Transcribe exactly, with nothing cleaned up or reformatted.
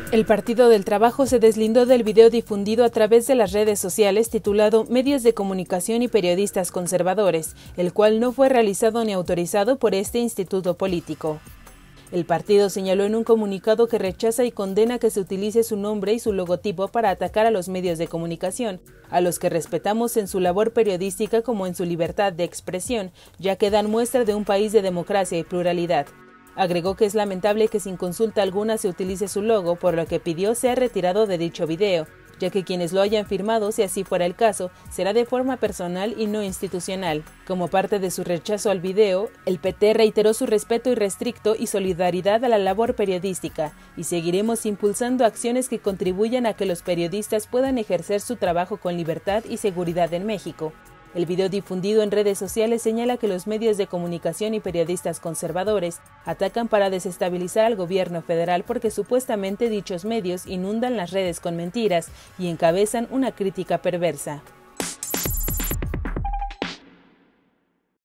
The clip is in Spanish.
El Partido del Trabajo se deslindó del video difundido a través de las redes sociales titulado Medios de Comunicación y Periodistas Conservadores, el cual no fue realizado ni autorizado por este instituto político. El partido señaló en un comunicado que rechaza y condena que se utilice su nombre y su logotipo para atacar a los medios de comunicación, a los que respetamos en su labor periodística como en su libertad de expresión, ya que dan muestra de un país de democracia y pluralidad. Agregó que es lamentable que sin consulta alguna se utilice su logo, por lo que pidió sea retirado de dicho video, ya que quienes lo hayan firmado, si así fuera el caso, será de forma personal y no institucional. Como parte de su rechazo al video, el P T reiteró su respeto irrestricto y solidaridad a la labor periodística, y seguiremos impulsando acciones que contribuyan a que los periodistas puedan ejercer su trabajo con libertad y seguridad en México. El video difundido en redes sociales señala que los medios de comunicación y periodistas conservadores atacan para desestabilizar al gobierno federal porque supuestamente dichos medios inundan las redes con mentiras y encabezan una crítica perversa.